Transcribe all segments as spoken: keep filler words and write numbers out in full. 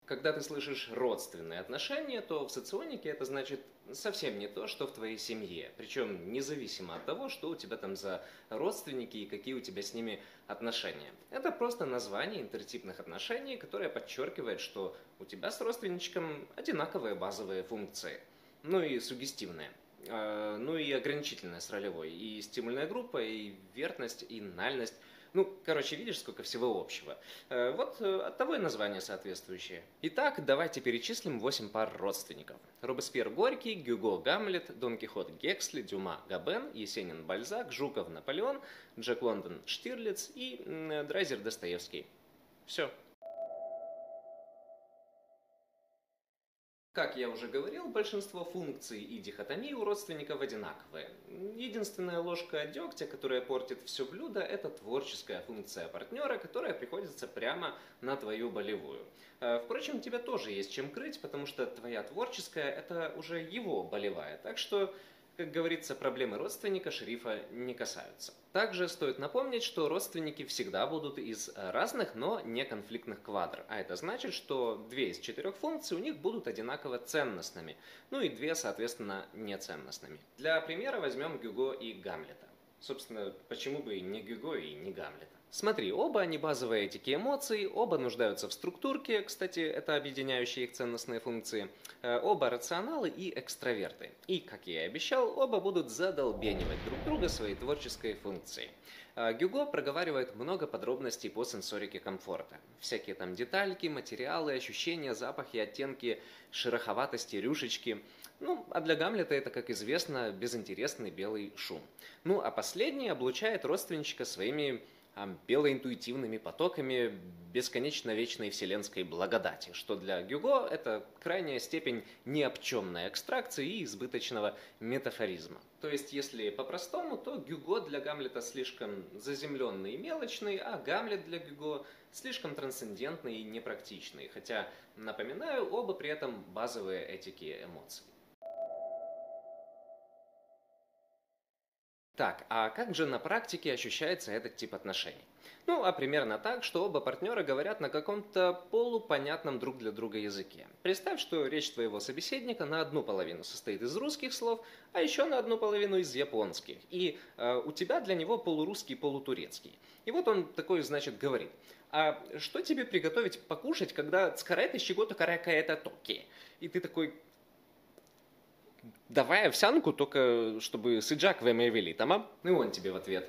Когда ты слышишь родственные отношения, то в соционике это значит совсем не то, что в твоей семье. Причем независимо от того, что у тебя там за родственники и какие у тебя с ними отношения. Это просто название интертипных отношений, которое подчеркивает, что у тебя с родственничком одинаковые базовые функции. Ну и суггестивные. Э, Ну и ограничительная с ролевой. И стимульная группа, и вертность, и нальность. Ну, короче, видишь, сколько всего общего. Э, Вот э, оттого и название соответствующее. Итак, давайте перечислим восемь пар родственников. Робеспьер Горький, Гюго Гамлет, Дон Кихот Гексли, Дюма Габен, Есенин Бальзак, Жуков Наполеон, Джек Лондон Штирлиц и м, Драйзер Достоевский. Все. Как я уже говорил, большинство функций и дихотомий у родственников одинаковые. Единственная ложка дегтя, которая портит все блюдо, это творческая функция партнера, которая приходится прямо на твою болевую. Э, Впрочем, тебе тоже есть чем крыть, потому что твоя творческая – это уже его болевая. Так что, как говорится, проблемы родственника шерифа не касаются. Также стоит напомнить, что родственники всегда будут из разных, но не конфликтных квадр. А это значит, что две из четырех функций у них будут одинаково ценностными, ну и две, соответственно, неценностными. Для примера возьмем Гюго и Гамлета. Собственно, почему бы и не Гюго, и не Гамлета? Смотри, оба они базовые этики эмоций, оба нуждаются в структурке, кстати, это объединяющие их ценностные функции, э, оба рационалы и экстраверты. И, как я и обещал, оба будут задолбенивать друг друга своей творческой функцией. Э, Гюго проговаривает много подробностей по сенсорике комфорта. Всякие там детальки, материалы, ощущения, запахи, оттенки, шероховатости, рюшечки. Ну, а для Гамлета это, как известно, безинтересный белый шум. Ну, а последний облучает родственничка своими белоинтуитивными потоками бесконечно вечной вселенской благодати, что для Гюго это крайняя степень необчемной абстракции и избыточного метафоризма. То есть, если по-простому, то Гюго для Гамлета слишком заземленный и мелочный, а Гамлет для Гюго слишком трансцендентный и непрактичный, хотя, напоминаю, оба при этом базовые этики эмоций. Так, а как же на практике ощущается этот тип отношений? Ну, а примерно так, что оба партнера говорят на каком-то полупонятном друг для друга языке. Представь, что речь твоего собеседника на одну половину состоит из русских слов, а еще на одну половину из японских. И э, у тебя для него полурусский, полутурецкий. И вот он такой, значит, говорит: а что тебе приготовить покушать, когда цкарэты щегота каракаэта токи? И ты такой: давай овсянку, только чтобы сыджак вэмэвели, тама? Ну и он тебе в ответ: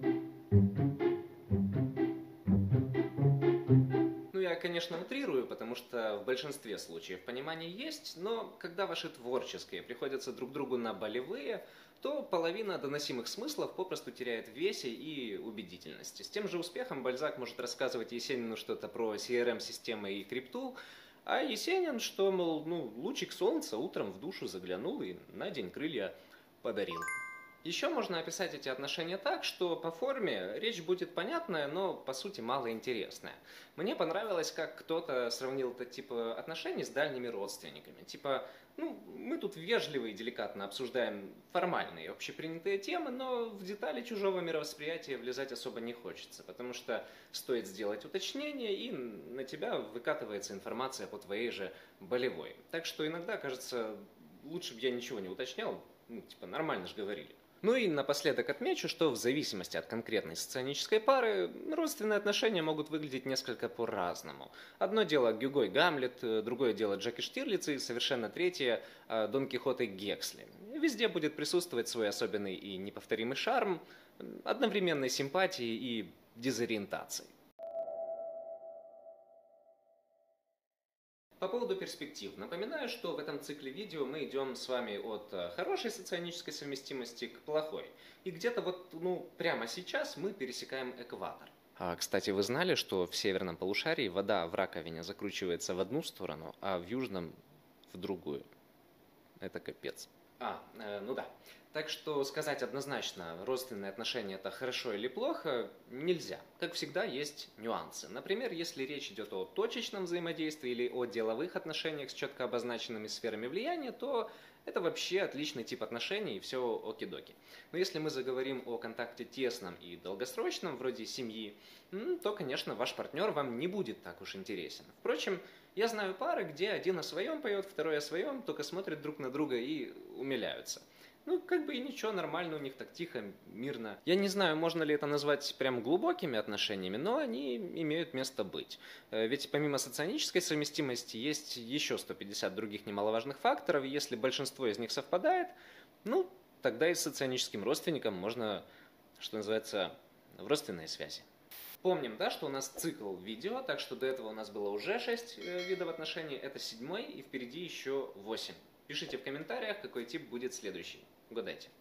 ну, я, конечно, утрирую, потому что в большинстве случаев понимание есть, но когда ваши творческие приходятся друг другу на болевые, то половина доносимых смыслов попросту теряет в весе и убедительности. С тем же успехом Бальзак может рассказывать Есенину что-то про си эр эм-системы и крипту, а Есенин, что, мол, ну, лучик солнца утром в душу заглянул и на день крылья подарил. Еще можно описать эти отношения так, что по форме речь будет понятная, но по сути малоинтересная. Мне понравилось, как кто-то сравнил это типа отношений с дальними родственниками. Типа, ну, мы тут вежливо и деликатно обсуждаем формальные общепринятые темы, но в детали чужого мировосприятия влезать особо не хочется, потому что стоит сделать уточнение, и на тебя выкатывается информация по твоей же болевой. Так что иногда, кажется, лучше бы я ничего не уточнял, ну, типа, нормально же говорили. Ну и напоследок отмечу, что в зависимости от конкретной сценической пары родственные отношения могут выглядеть несколько по-разному. Одно дело Гюго и Гамлет, другое дело Джек и Штирлиц, и совершенно третье Дон Кихот и Гексли. Везде будет присутствовать свой особенный и неповторимый шарм, одновременной симпатии и дезориентации. По поводу перспектив. Напоминаю, что в этом цикле видео мы идем с вами от хорошей соционической совместимости к плохой. И где-то вот, ну, прямо сейчас мы пересекаем экватор. А, кстати, вы знали, что в северном полушарии вода в раковине закручивается в одну сторону, а в южном в другую? Это капец. А, э, ну да. Так что сказать однозначно, родственные отношения это хорошо или плохо, нельзя. Как всегда, есть нюансы. Например, если речь идет о точечном взаимодействии или о деловых отношениях с четко обозначенными сферами влияния, то это вообще отличный тип отношений и все оки-доки. Но если мы заговорим о контакте тесном и долгосрочном, вроде семьи, то, конечно, ваш партнер вам не будет так уж интересен. Впрочем, Я знаю пары, где один о своем поет, второй о своем, только смотрят друг на друга и умиляются. Ну, как бы и ничего, нормально у них так тихо, мирно. Я не знаю, можно ли это назвать прям глубокими отношениями, но они имеют место быть. Ведь помимо соционической совместимости есть еще сто пятьдесят других немаловажных факторов, и если большинство из них совпадает, ну, тогда и с соционическим родственником можно, что называется, в родственной связи. Помним, да, что у нас цикл видео, так что до этого у нас было уже шесть видов отношений, это седьмой и впереди еще восемь. Пишите в комментариях, какой тип будет следующий. Угадайте.